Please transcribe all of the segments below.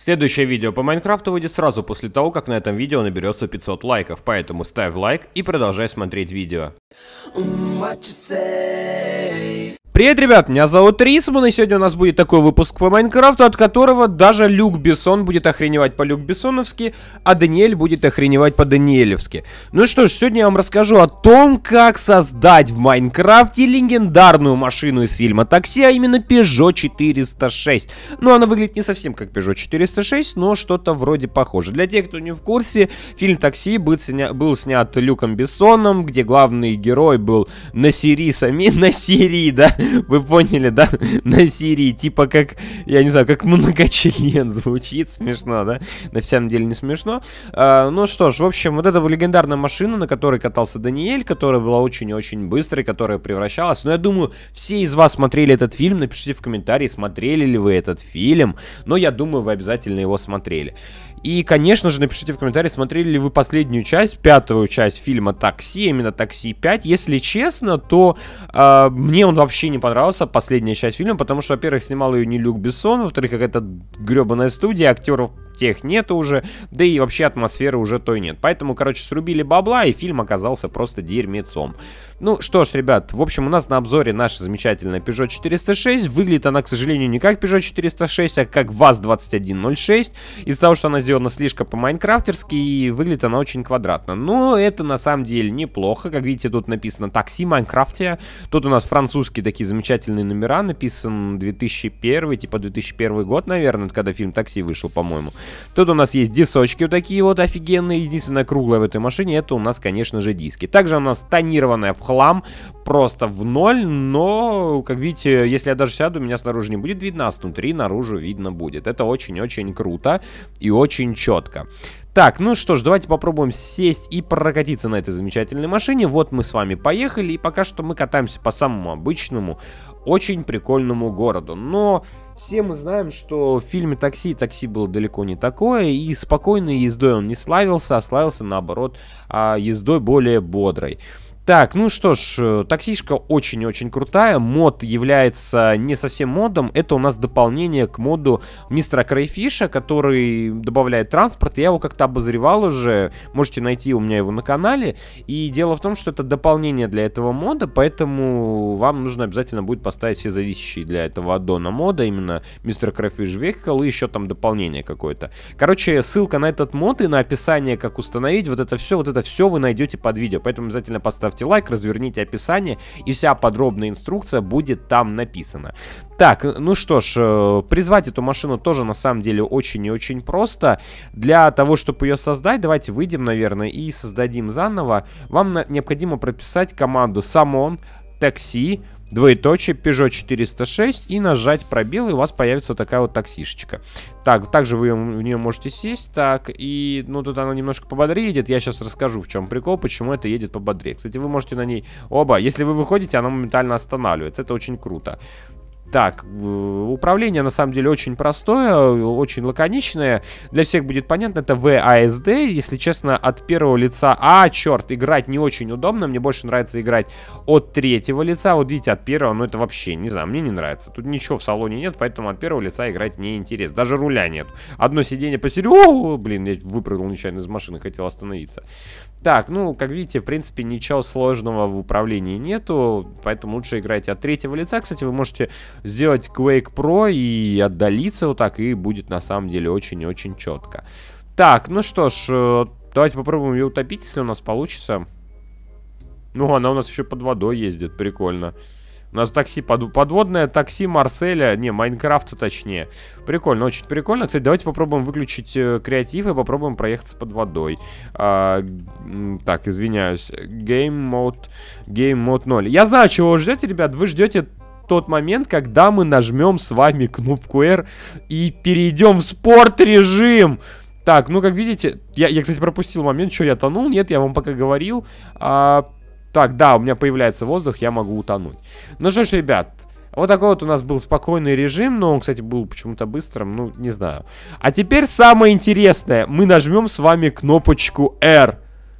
Следующее видео по Майнкрафту выйдет сразу после того, как на этом видео наберется 500 лайков, поэтому ставь лайк и продолжай смотреть видео. Привет, ребят, меня зовут Рисман, и сегодня у нас будет такой выпуск по Майнкрафту, от которого даже Люк Бессон будет охреневать по-люк-бессоновски, а Даниэль будет охреневать по-даниэлевски. Ну что ж, сегодня я вам расскажу о том, как создать в Майнкрафте легендарную машину из фильма «Такси», а именно Peugeot 406. Ну, она выглядит не совсем как Peugeot 406, но что-то вроде похоже. Для тех, кто не в курсе, фильм «Такси» был снят Люком Бессоном, где главный герой был Насири, да? Вы поняли, да? Насири, типа как, я не знаю, как многочлен звучит, смешно, да? На самом деле не смешно. Ну что ж, в общем, вот это была легендарная машина, на которой катался Даниэль, которая была очень-очень быстрой, которая превращалась. Но я думаю, все из вас смотрели этот фильм, напишите в комментарии, смотрели ли вы этот фильм. Но я думаю, вы обязательно его смотрели. И, конечно же, напишите в комментарии, смотрели ли вы последнюю часть, пятую часть фильма «Такси», именно «Такси 5». Если честно, то мне он вообще не понравился, последняя часть фильма, потому что, во-первых, снимал ее не Люк Бессон, во-вторых, какая-то гребаная студия, актеров тех нету уже, да и вообще атмосферы уже той нет. Поэтому, короче, срубили бабла, и фильм оказался просто дерьмецом. Ну что ж, ребят, в общем, у нас на обзоре наша замечательная Peugeot 406. Выглядит она, к сожалению, не как Peugeot 406, а как ВАЗ-2106. Из-за того, что она сделана слишком по-майнкрафтерски, и выглядит она очень квадратно. Но это на самом деле неплохо. Как видите, тут написано «Такси Майнкрафте». Тут у нас французские такие замечательные номера. Написан 2001, типа 2001 год, наверное, когда фильм «Такси» вышел, по-моему. Тут у нас есть дисочки вот такие вот офигенные. Единственное круглое в этой машине, это у нас, конечно же, диски. Также у нас тонированная в хлам, просто в ноль, но, как видите, если я даже сяду, меня снаружи не будет видно, а снутри наружу видно будет. Это очень-очень круто и очень четко. Так, ну что ж, давайте попробуем сесть и прокатиться на этой замечательной машине. Вот мы с вами поехали, и пока что мы катаемся по самому обычному, очень прикольному городу. Но все мы знаем, что в фильме «Такси» было далеко не такое, и спокойной ездой он не славился, а славился, наоборот, ездой более бодрой. Так, ну что ж, таксишка очень-очень крутая. Мод является не совсем модом. Это у нас дополнение к моду мистера Крейфиша, который добавляет транспорт. Я его как-то обозревал уже. Можете найти у меня его на канале. И дело в том, что это дополнение для этого мода, поэтому вам нужно обязательно будет поставить все зависящие для этого аддона мода. Именно мистер Крейфиш Vehicle и еще там дополнение какое-то. Короче, ссылка на этот мод и на описание, как установить, вот это все вы найдете под видео. Поэтому обязательно поставьте лайк, разверните описание, и вся подробная инструкция будет там написана. Так, ну что ж, призвать эту машину тоже на самом деле очень и очень просто. Для того, чтобы ее создать, давайте выйдем, наверное, и создадим заново. Вам необходимо прописать команду summon taxi, двоеточие, Peugeot 406 и нажать пробел, и у вас появится вот такая вот таксишечка. Так, также вы в нее можете сесть, так, и, ну, тут она немножко пободрее едет, я сейчас расскажу, в чем прикол, почему это едет пободрее. Кстати, вы можете на ней, если вы выходите, она моментально останавливается, это очень круто. Так, управление на самом деле очень простое, очень лаконичное. Для всех будет понятно, это VASD. Если честно, от первого лица... черт, играть не очень удобно. Мне больше нравится играть от третьего лица. Вот видите, от первого, ну это вообще, не знаю, мне не нравится. Тут ничего в салоне нет, поэтому от первого лица играть не интересно. Даже руля нет. Одно сиденье посередине... Блин, я выпрыгнул нечаянно из машины, хотел остановиться. Так, ну, как видите, в принципе, ничего сложного в управлении нету. Поэтому лучше играйте от третьего лица. Кстати, вы можете сделать Quake Pro и отдалиться вот так, и будет на самом деле очень и очень четко. Так, ну что ж, давайте попробуем ее утопить, если у нас получится. Ну, она у нас еще под водой ездит, прикольно. У нас такси, подводное такси Марселя, не, Майнкрафта точнее. Прикольно, очень прикольно. Кстати, давайте попробуем выключить креатив и попробуем проехаться под водой. Так, извиняюсь. Game Mode 0. Я знаю, чего вы ждете, ребят. Вы ждете тот момент, когда мы нажмем с вами кнопку R и перейдем в спорт-режим. Так, ну как видите, я, кстати, пропустил момент, что я тонул. Нет, я вам пока говорил. Так, да, у меня появляется воздух, я могу утонуть. Ну что ж, ребят, вот такой вот у нас был спокойный режим, но он, кстати, был почему-то быстрым, ну, не знаю. А теперь самое интересное, мы нажмем с вами кнопочку R.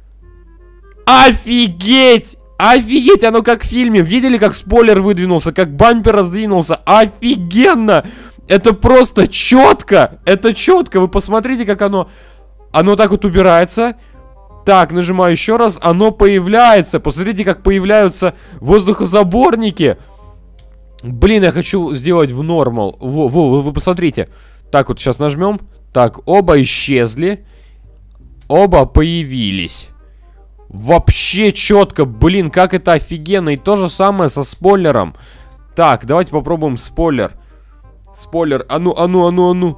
Офигеть! Офигеть, оно как в фильме. Видели, как спойлер выдвинулся, как бампер раздвинулся? Офигенно! Это просто четко. Это четко. Вы посмотрите, как оно так вот убирается. Так, нажимаю еще раз. Оно появляется. Посмотрите, как появляются воздухозаборники. Блин, я хочу сделать в нормал. Вы посмотрите. Так, вот сейчас нажмем. Так, оба исчезли. Оба появились. Вообще четко. Блин, как это офигенно. И то же самое со спойлером. Так, давайте попробуем спойлер. Спойлер. А ну.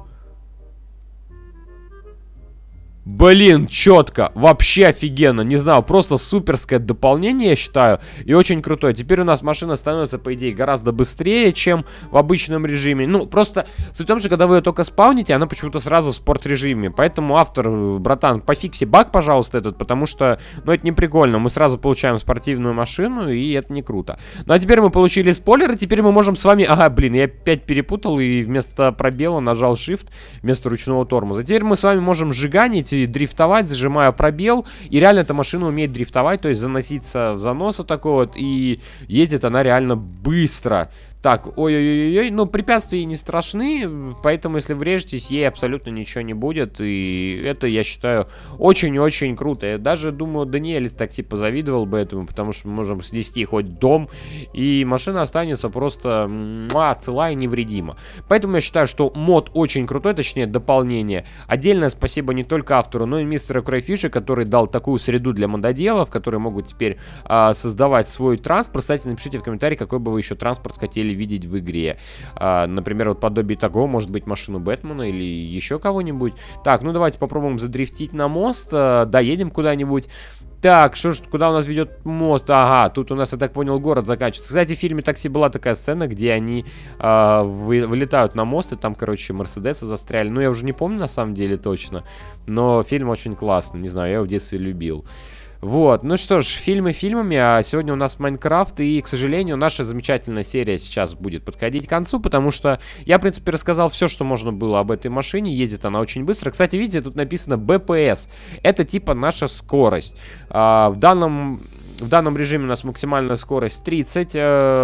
Блин, четко, вообще офигенно, не знаю, просто суперское дополнение, я считаю, и очень крутое. Теперь у нас машина становится, по идее, гораздо быстрее, чем в обычном режиме. Ну, просто суть в том, что когда вы ее только спауните, она почему-то сразу в спорт-режиме. Поэтому автор, братан, пофикси баг, пожалуйста, этот, потому что, ну, это не прикольно. Мы сразу получаем спортивную машину, и это не круто. Ну, а теперь мы получили спойлеры, теперь мы можем с вами... Ага, блин, я опять перепутал, и вместо пробела нажал Shift, вместо ручного тормоза. Теперь мы с вами можем жиганить и дрифтовать, зажимая пробел. И реально эта машина умеет дрифтовать, то есть заноситься в занос вот такой вот. И ездит она реально быстро. Так, ой-ой-ой-ой, ну, препятствия не страшны, поэтому, если врежетесь, ей абсолютно ничего не будет, и это, я считаю, очень-очень круто. Я даже, думаю, Даниэль из такси позавидовал бы этому, потому что мы можем снести хоть дом, и машина останется просто цела и невредима. Поэтому я считаю, что мод очень крутой, точнее, дополнение. Отдельное спасибо не только автору, но и мистеру Крайфишу, который дал такую среду для мододелов, которые могут теперь создавать свой транспорт. Кстати, напишите в комментарии, какой бы вы еще транспорт хотели видеть в игре. Например, вот подобие того, может быть, машину Бэтмена или еще кого-нибудь. Так, ну давайте попробуем задрифтить на мост, доедем куда-нибудь. Так, что ж, куда у нас ведет мост? Ага, тут у нас, я так понял, город заканчивается. Кстати, в фильме «Такси» была такая сцена, где они вылетают на мост, и там, короче, Мерседесы застряли. Ну, я уже не помню, на самом деле, точно. Но фильм очень классный, не знаю, я его в детстве любил. Вот, ну что ж, фильмы фильмами, а сегодня у нас Майнкрафт, и, к сожалению, наша замечательная серия сейчас будет подходить к концу, потому что я, в принципе, рассказал все, что можно было об этой машине, ездит она очень быстро. Кстати, видите, тут написано BPS, это типа наша скорость. В данном режиме у нас максимальная скорость 30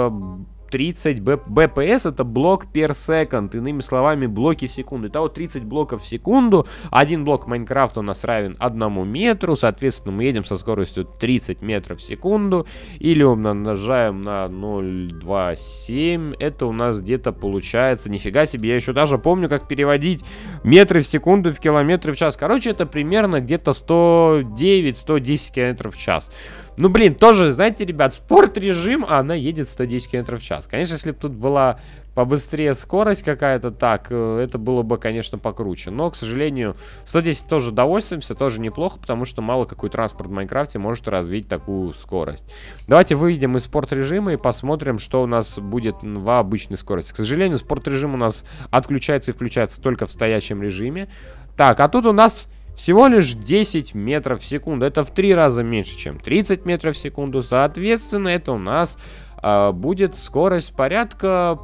BPS, это блок per second, иными словами, блоки в секунду. Итого 30 блоков в секунду. Один блок Майнкрафта у нас равен 1 метру, соответственно, мы едем со скоростью 30 метров в секунду. Или умножаем на 0,27, это у нас где-то получается, нифига себе, я еще даже помню, как переводить метры в секунду в километры в час. Короче, это примерно где-то 109-110 километров в час. Ну, блин, тоже, знаете, ребят, спорт-режим, а она едет 110 км в час. Конечно, если бы тут была побыстрее скорость какая-то, так, это было бы, конечно, покруче. Но, к сожалению, 110 тоже довольствуемся, тоже неплохо, потому что мало какой транспорт в Майнкрафте может развить такую скорость. Давайте выйдем из спорт-режима и посмотрим, что у нас будет в обычной скорости. К сожалению, спорт-режим у нас отключается и включается только в стоячем режиме. Так, а тут у нас... всего лишь 10 метров в секунду. Это в 3 раза меньше, чем 30 метров в секунду. Соответственно, это у нас будет скорость порядка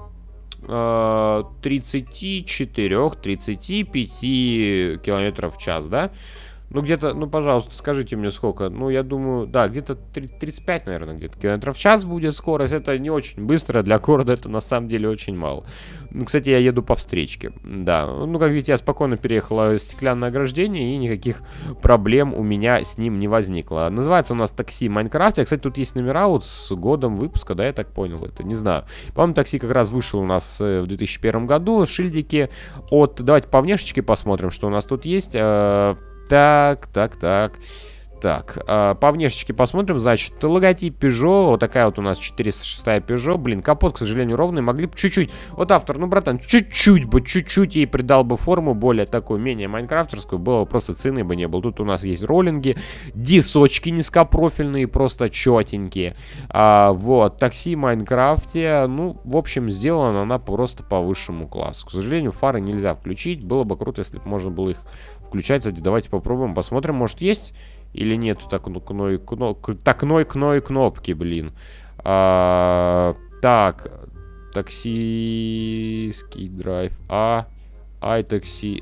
34-35 километров в час, да? Ну, где-то, ну, пожалуйста, скажите мне сколько. Ну, я думаю, да, где-то 35, наверное, где-то километров в час будет скорость. Это не очень быстро, для города это на самом деле очень мало. Ну, кстати, я еду по встречке, да. Ну, как видите, я спокойно переехала стеклянное ограждение, и никаких проблем у меня с ним не возникло. Называется у нас «Такси Майнкрафт». Кстати, тут есть номера вот с годом выпуска, да, я так понял это, не знаю. По-моему, «Такси» как раз вышел у нас в 2001 году. Шильдики от... Давайте по внешечке посмотрим, что у нас тут есть. Так, по внешечке посмотрим, значит, логотип Peugeot, вот такая вот у нас 406 Peugeot, блин, капот, к сожалению, ровный, могли бы чуть-чуть, вот автор, ну, братан, чуть-чуть ей придал бы форму, более такую, менее майнкрафтерскую, было бы просто цены бы не было. Тут у нас есть роллинги, дисочки низкопрофильные, просто четенькие, вот, такси в Майнкрафте, ну, в общем, сделана она просто по высшему классу. К сожалению, фары нельзя включить, было бы круто, если бы можно было их включать. Кстати, давайте попробуем, посмотрим, может, есть или нет такной кнопки, блин. Так, таксийский драйв iTaxi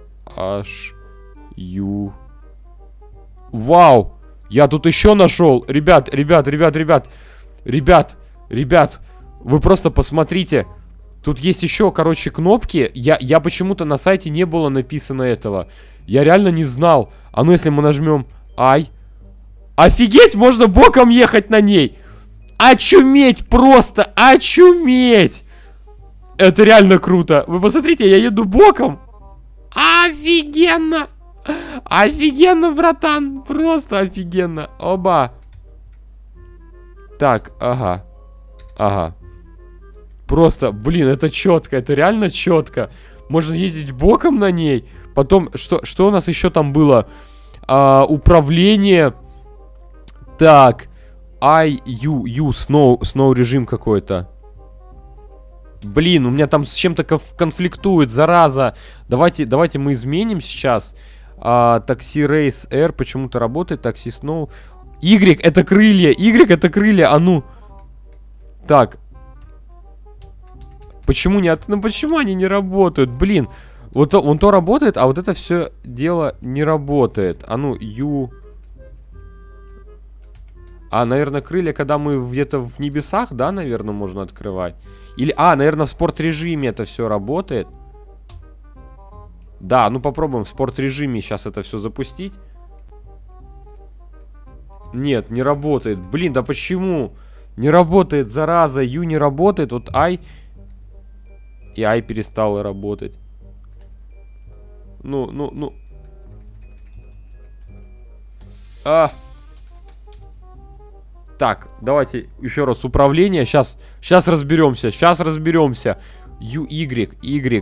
HU. Вау! Я тут еще нашел! Ребят, вы просто посмотрите! Тут есть еще, короче, кнопки. Я почему-то на сайте не было написано этого. Я реально не знал. А ну, если мы нажмем I. Офигеть, можно боком ехать на ней. Очуметь просто, очуметь. Это реально круто. Вы посмотрите, я еду боком. Офигенно. Офигенно, братан. Просто офигенно. Оба. Так, ага. Ага. Просто, блин, это четко. Это реально четко. Можно ездить боком на ней. Потом, что у нас еще там было? Управление. Так. Snow режим какой-то. Блин, у меня там с чем-то конфликтует, зараза. Давайте мы изменим сейчас. Такси Race R почему-то работает. Такси Snow. Y это крылья. Y это крылья. А ну. Так. Почему нет? Ну почему они не работают? Блин. Вот то работает, а вот это все дело не работает. А ну, наверное, крылья, когда мы где-то в небесах, да, наверное, можно открывать. Или, наверное, в спорт-режиме это все работает. Да, ну попробуем в спорт-режиме сейчас это все запустить. Нет, не работает. Блин, да почему? Не работает, зараза. Ю не работает. Вот I. И I перестала работать. Ну. Так, давайте еще раз управление. Сейчас разберемся. Сейчас разберемся. Y.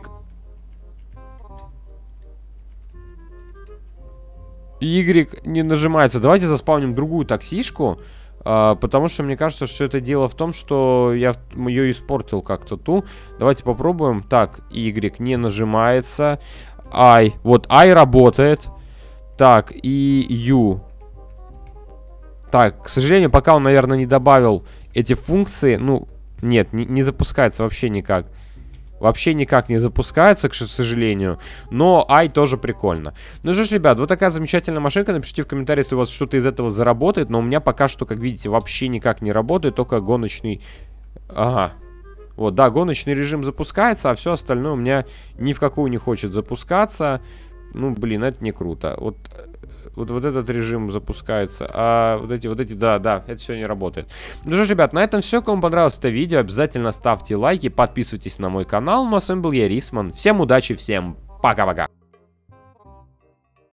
Y не нажимается. Давайте заспавним другую таксишку. Потому что мне кажется, что это дело в том, что я ее испортил как-то ту. Давайте попробуем. Так, Y не нажимается. I. Вот I работает. Так, и U. Так, к сожалению, пока он, наверное, не добавил эти функции. Ну, нет, не запускается вообще никак. Вообще никак не запускается, к сожалению. Но I тоже прикольно. Ну что ж, ребят, вот такая замечательная машинка. Напишите в комментариях, если у вас что-то из этого заработает. Но у меня пока что, как видите, вообще никак не работает. Только гоночный... Ага. Вот, да, гоночный режим запускается, а все остальное у меня ни в какую не хочет запускаться. Ну, блин, это не круто. Вот этот режим запускается, а вот эти, да, это все не работает. Ну что ж, ребят, на этом все. Кому понравилось это видео, обязательно ставьте лайки, подписывайтесь на мой канал. Ну а с вами был я, Рисман. Всем удачи, всем пока-пока.